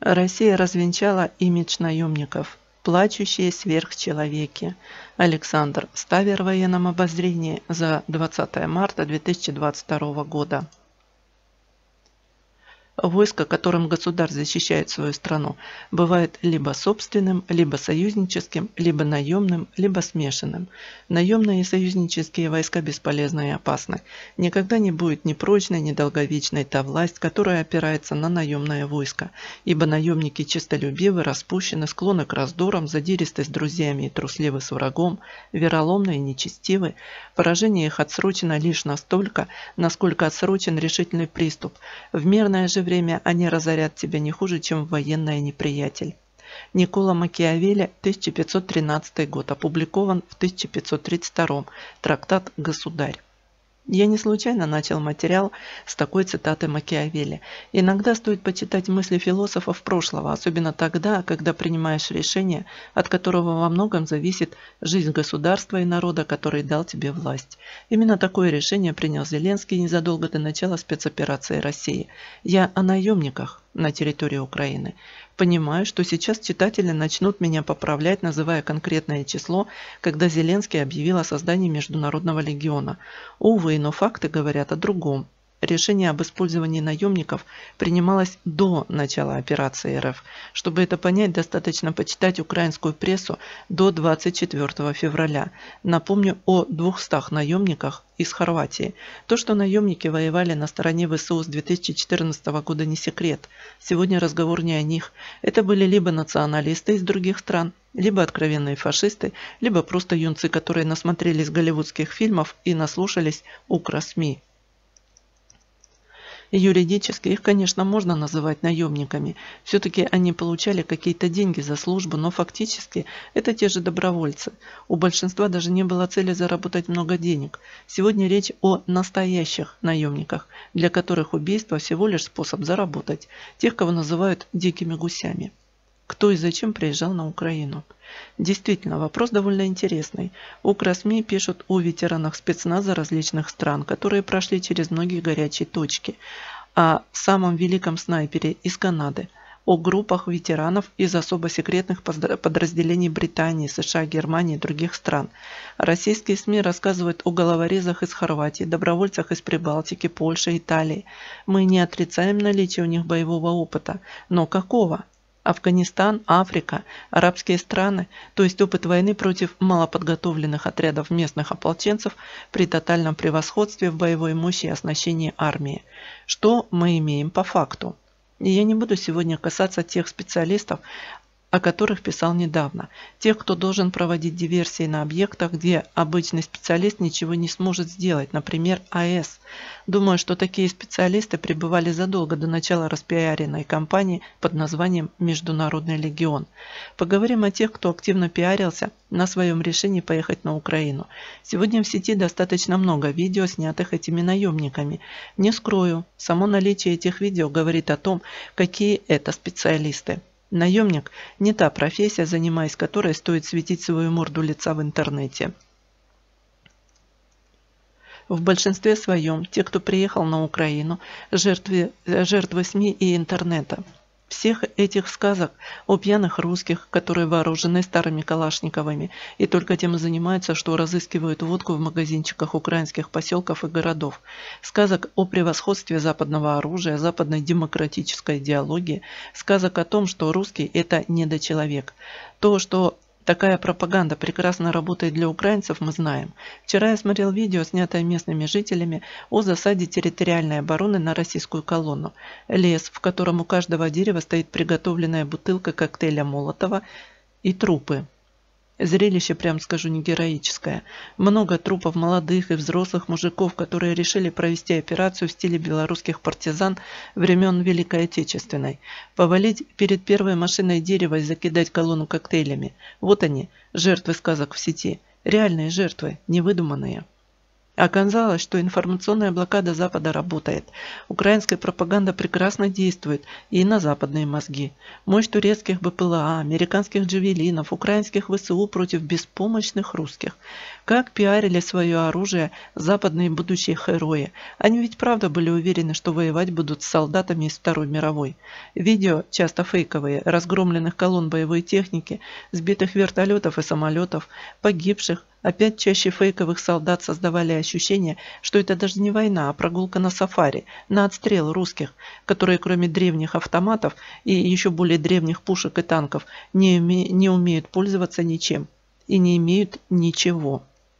Россия развенчала имидж наемников. Плачущие сверхчеловеки. Александр Ставер в военном обозрении за 20 марта 2022 года. Войско, которым государь защищает свою страну, бывает либо собственным, либо союзническим, либо наемным, либо смешанным. Наемные и союзнические войска бесполезны и опасны. Никогда не будет ни прочной, ни долговечной та власть, которая опирается на наемное войско, ибо наемники честолюбивы, распущены, склонны к раздорам, задиристы с друзьями и трусливы с врагом, вероломны и нечестивы. Поражение их отсрочено лишь настолько, насколько отсрочен решительный приступ. В мирное же время они разорят тебя не хуже, чем военный неприятель. Никколо Макиавелли, 1513 год, опубликован в 1532, трактат «Государь». Я не случайно начал материал с такой цитаты Макиавелли. Иногда стоит почитать мысли философов прошлого, особенно тогда, когда принимаешь решение, от которого во многом зависит жизнь государства и народа, который дал тебе власть. Именно такое решение принял Зеленский незадолго до начала спецоперации России. Я о наемниках на территории Украины. Понимаю, что сейчас читатели начнут меня поправлять, называя конкретное число, когда Зеленский объявил о создании Международного легиона. Увы, но факты говорят о другом. Решение об использовании наемников принималось до начала операции РФ. Чтобы это понять, достаточно почитать украинскую прессу до 24 февраля. Напомню о 200 наемниках из Хорватии. То, что наемники воевали на стороне ВСУ с 2014 года, не секрет. Сегодня разговор не о них. Это были либо националисты из других стран, либо откровенные фашисты, либо просто юнцы, которые насмотрелись голливудских фильмов и наслушались укр-СМИ. Юридически их, конечно, можно называть наемниками. Все-таки они получали какие-то деньги за службу, но фактически это те же добровольцы. У большинства даже не было цели заработать много денег. Сегодня речь о настоящих наемниках, для которых убийство всего лишь способ заработать. Тех, кого называют дикими гусями. Кто и зачем приезжал на Украину? Действительно, вопрос довольно интересный. укр-СМИ пишут о ветеранах спецназа различных стран, которые прошли через многие горячие точки, о самом великом снайпере из Канады, о группах ветеранов из особо секретных подразделений Британии, США, Германии и других стран. Российские СМИ рассказывают о головорезах из Хорватии, добровольцах из Прибалтики, Польши, Италии. Мы не отрицаем наличие у них боевого опыта, но какого? Афганистан, Африка, арабские страны, то есть опыт войны против малоподготовленных отрядов местных ополченцев при тотальном превосходстве в боевой мощи и оснащении армии. Что мы имеем по факту? И я не буду сегодня касаться тех специалистов, о которых писал недавно. Тех, кто должен проводить диверсии на объектах, где обычный специалист ничего не сможет сделать, например, АЭС. Думаю, что такие специалисты пребывали задолго до начала распиаренной кампании под названием «Международный легион». Поговорим о тех, кто активно пиарился на своем решении поехать на Украину. Сегодня в сети достаточно много видео, снятых этими наемниками. Не скрою, само наличие этих видео говорит о том, какие это специалисты. Наемник – не та профессия, занимаясь которой стоит светить свою морду лица в интернете. В большинстве своем те, кто приехал на Украину, жертвы СМИ и интернета. Всех этих сказок о пьяных русских, которые вооружены старыми калашниковыми и только тем и занимаются, что разыскивают водку в магазинчиках украинских поселков и городов. Сказок о превосходстве западного оружия, западной демократической идеологии. Сказок о том, что русский – это недочеловек. То, что такая пропаганда прекрасно работает для украинцев, мы знаем. Вчера я смотрел видео, снятое местными жителями, о засаде территориальной обороны на российскую колонну. Лес, в котором у каждого дерева стоит приготовленная бутылка коктейля Молотова, и трупы. Зрелище, прям скажу, не героическое. Много трупов молодых и взрослых мужиков, которые решили провести операцию в стиле белорусских партизан времен Великой Отечественной. Повалить перед первой машиной дерево и закидать колонну коктейлями. Вот они, жертвы сказок в сети. Реальные жертвы, невыдуманные. Оказалось, что информационная блокада Запада работает. Украинская пропаганда прекрасно действует и на западные мозги. Мощь турецких БПЛА, американских джавелинов, украинских ВСУ против беспомощных русских. Как пиарили свое оружие западные будущие герои. Они ведь правда были уверены, что воевать будут с солдатами из Второй мировой. Видео, часто фейковые, разгромленных колонн боевой техники, сбитых вертолетов и самолетов, погибших, опять чаще фейковых солдат создавали ощущение, что это даже не война, а прогулка на сафари, на отстрел русских, которые кроме древних автоматов и еще более древних пушек и танков не умеют пользоваться ничем и не имеют ничего.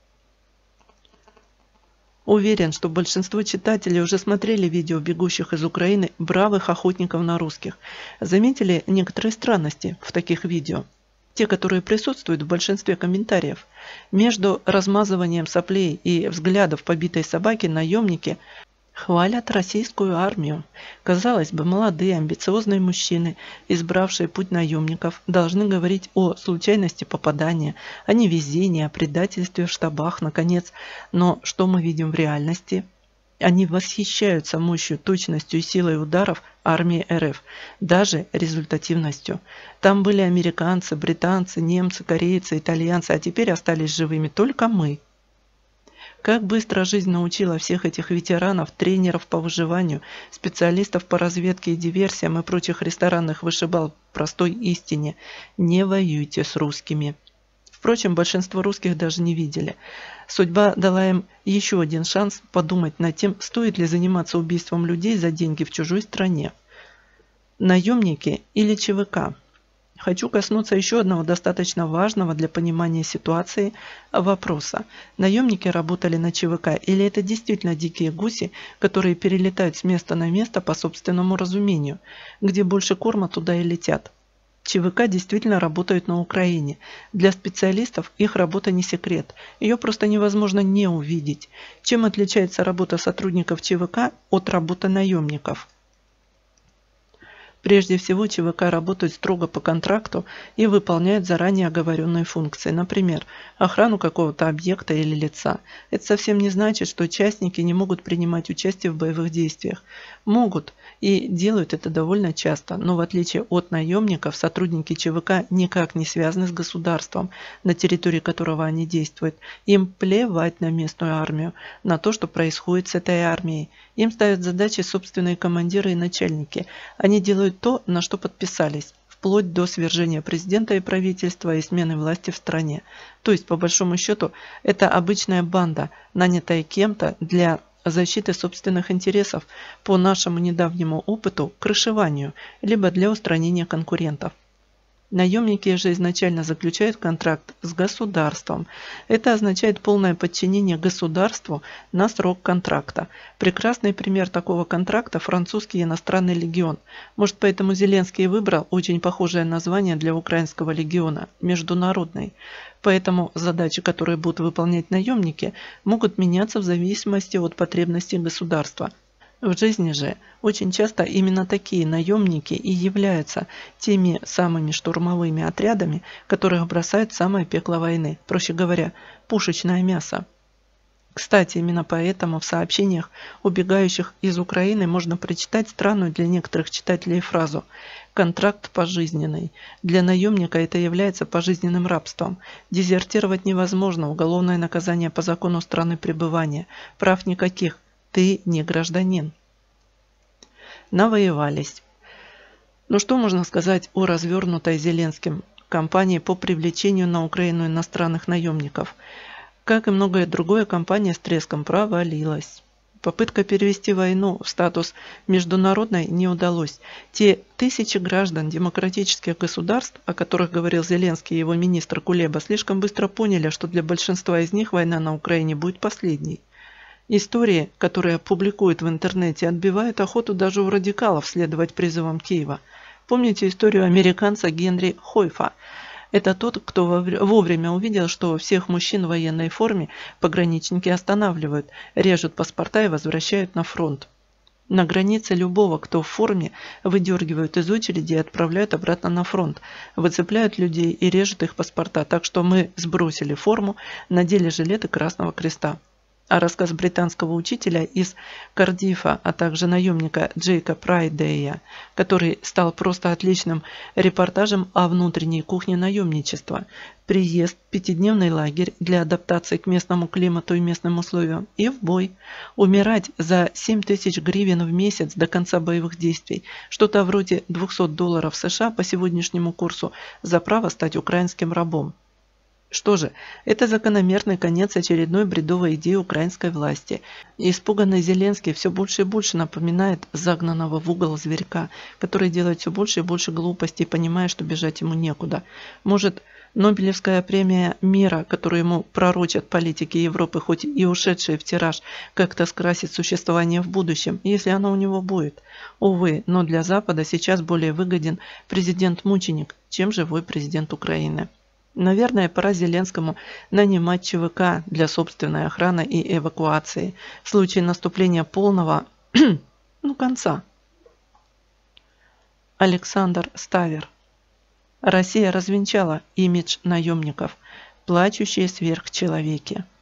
Уверен, что большинство читателей уже смотрели видео бегущих из Украины бравых охотников на русских. Заметили некоторые странности в таких видео? Те, которые присутствуют в большинстве комментариев. Между размазыванием соплей и взглядов побитой собаки наемники хвалят российскую армию. Казалось бы, молодые, амбициозные мужчины, избравшие путь наемников, должны говорить о случайности попадания, о невезении, о предательстве в штабах, наконец. Но что мы видим в реальности? Они восхищаются мощью, точностью и силой ударов армии РФ, даже результативностью. Там были американцы, британцы, немцы, корейцы, итальянцы, а теперь остались живыми только мы. Как быстро жизнь научила всех этих ветеранов, тренеров по выживанию, специалистов по разведке и диверсиям и прочих ресторанных вышибал простой истине: не воюйте с русскими. Впрочем, большинство русских даже не видели. Судьба дала им еще один шанс подумать над тем, стоит ли заниматься убийством людей за деньги в чужой стране. Наемники или ЧВК? Хочу коснуться еще одного достаточно важного для понимания ситуации вопроса. Наемники работали на ЧВК или это действительно дикие гуси, которые перелетают с места на место по собственному разумению? Где больше корма, туда и летят. ЧВК действительно работают на Украине. Для специалистов их работа не секрет. Ее просто невозможно не увидеть. Чем отличается работа сотрудников ЧВК от работы наемников? Прежде всего, ЧВК работают строго по контракту и выполняют заранее оговоренные функции, например, охрану какого-то объекта или лица. Это совсем не значит, что участники не могут принимать участие в боевых действиях. Могут и делают это довольно часто, но в отличие от наемников, сотрудники ЧВК никак не связаны с государством, на территории которого они действуют. Им плевать на местную армию, на то, что происходит с этой армией. Им ставят задачи собственные командиры и начальники. Они делают то, на что подписались, вплоть до свержения президента и правительства и смены власти в стране. То есть, по большому счету, это обычная банда, нанятая кем-то для защиты собственных интересов, по нашему недавнему опыту, крышеванию, либо для устранения конкурентов. Наемники же изначально заключают контракт с государством. Это означает полное подчинение государству на срок контракта. Прекрасный пример такого контракта – французский иностранный легион. Может, поэтому Зеленский выбрал очень похожее название для украинского легиона – международный. Поэтому задачи, которые будут выполнять наемники, могут меняться в зависимости от потребностей государства. В жизни же очень часто именно такие наемники и являются теми самыми штурмовыми отрядами, которых бросают в самое пекло войны, проще говоря, пушечное мясо. Кстати, именно поэтому в сообщениях убегающих из Украины можно прочитать странную для некоторых читателей фразу «контракт пожизненный». Для наемника это является пожизненным рабством. Дезертировать невозможно, уголовное наказание по закону страны пребывания, прав никаких. Ты не гражданин. Навоевались. Ну что можно сказать о развернутой Зеленским кампании по привлечению на Украину иностранных наемников? Как и многое другое, кампания с треском провалилась. Попытка перевести войну в статус международной не удалось. Те тысячи граждан демократических государств, о которых говорил Зеленский и его министр Кулеба, слишком быстро поняли, что для большинства из них война на Украине будет последней. Истории, которые публикуют в интернете, отбивают охоту даже у радикалов следовать призывам Киева. Помните историю американца Генри Хойфа? Это тот, кто вовремя увидел, что всех мужчин в военной форме пограничники останавливают, режут паспорта и возвращают на фронт. На границе любого, кто в форме, выдергивают из очереди и отправляют обратно на фронт, выцепляют людей и режут их паспорта, так что мы сбросили форму, надели жилеты Красного Креста. А рассказ британского учителя из Кардифа, а также наемника Джейка Прайдея, который стал просто отличным репортажем о внутренней кухне наемничества. Приезд, 5-дневный лагерь для адаптации к местному климату и местным условиям и в бой. Умирать за 7000 гривен в месяц до конца боевых действий. Что-то вроде $200 США по сегодняшнему курсу за право стать украинским рабом. Что же, это закономерный конец очередной бредовой идеи украинской власти. И испуганный Зеленский все больше и больше напоминает загнанного в угол зверька, который делает все больше и больше глупостей, понимая, что бежать ему некуда. Может, Нобелевская премия мира, которую ему пророчат политики Европы, хоть и ушедшие в тираж, как-то скрасит существование в будущем, если оно у него будет. Увы, но для Запада сейчас более выгоден президент-мученик, чем живой президент Украины. Наверное, пора Зеленскому нанимать ЧВК для собственной охраны и эвакуации в случае наступления полного конца. Александр Ставер. Россия развенчала имидж наемников, плачущие сверхчеловеки.